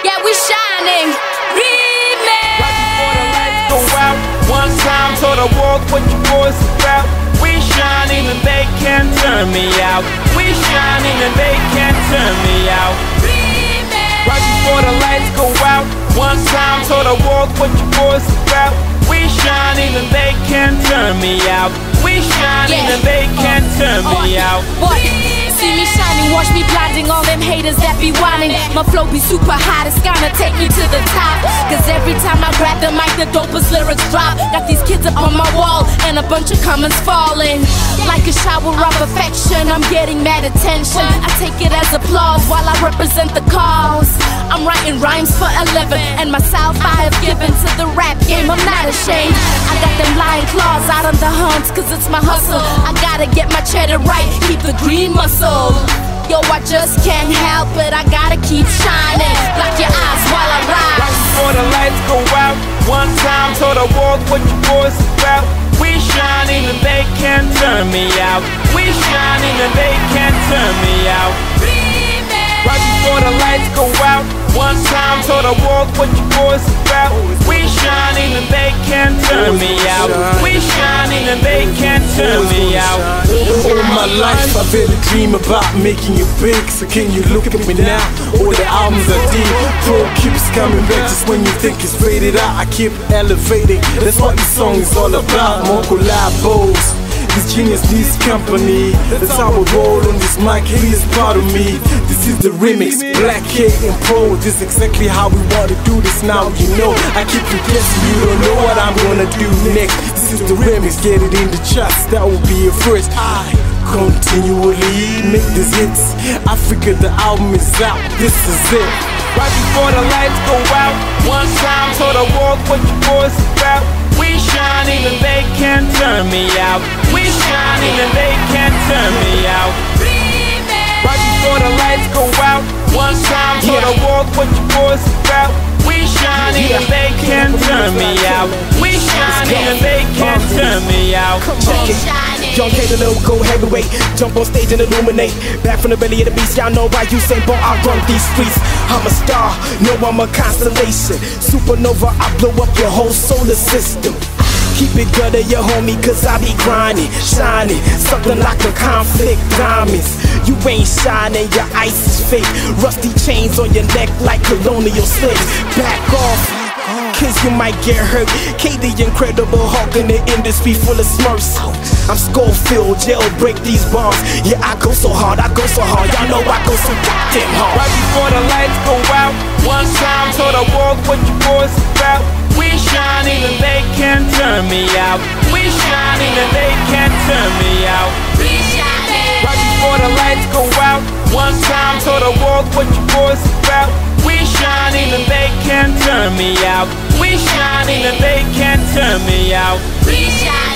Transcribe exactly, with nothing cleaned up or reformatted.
Yeah, we shining. Remix. Right before the lights go out, one time told the world what you boys about. We shining and they can't turn me out. We shining and they can't turn me out. Remix. Right before the lights go out, one time told the world what you boys about. We shining and they can't turn me out. We shining Yeah. and they can't turn me Oh, out. What? See me shining, watch me blinding all them haters that be whining. My flow be super hot, it's gonna take me to the top. Cause every time I grab the mic, the dopest lyrics drop. Got these kids up on my wall and a bunch of comments falling. Like a shower of affection, I'm getting mad attention. I take it as applause while I represent the cause. I'm writing rhymes for a living, and myself I have given to the rap game, I'm not ashamed. I got them lion claws out on the hunts, cause it's my hustle. I gotta get my cheddar right, keep the green muscle. Yo, I just can't help it, I gotta keep shining. Block your eyes while I Right rise. before the lights go out, one time told the world what you boys about. We shining and they can't turn me out. We shining and they can't turn me out. Right before the lights go out, one time told the world what you boys about. We shining and they can't turn me out. We shining and they can't turn me out. All my life I've had a dream about making it big. So can you look at me now? All the albums I did, flow keeps coming back. Just when you think it's faded out, I keep elevating. That's what this song is all about. More collabos. This genius needs company. That's how I roll on this mic. He is part of me. This is the remix, Black K and Pro. This is exactly how we want to do this now. You know, I keep you guessing. You don't know what I'm gonna do next. This is the remix, get it in the charts. That will be your first. I continually make these hits. Africa, the album is out. This is it. Right before the lights go out, one time told the world what you boys about. We shining and they can't turn me out. We shining and they can't turn me out. Right before the lights go out, one time told the world what you boys about. We shining and they can't turn me out. We shining and they can't turn me out. We shining. Young K, the little go heavyweight, jump on stage and illuminate. Back from the belly of the beast, y'all know why you say, boy, I run these streets. I'm a star, no, I'm a constellation. Supernova, I blow up your whole solar system. Keep it good to your homie, cause I be grinding, shining, something like a conflict diamonds. You ain't shining, your ice is fake. Rusty chains on your neck like colonial slaves. Back off, cause you might get hurt. K, the incredible Hulk in the industry full of smurfs. I'm Schofield, jailbreak these bars. Yeah, I go so hard, I go so hard. Y'all know I go so goddamn hard. Right before the lights go out, one time told the world what you boys about. We shining and they can't turn me out. We shining and they can't turn me out. We shining. Right before the lights go out, one time told the world what you boys about. We shining and they can't turn me out. We shining and they can't turn me out. We shining.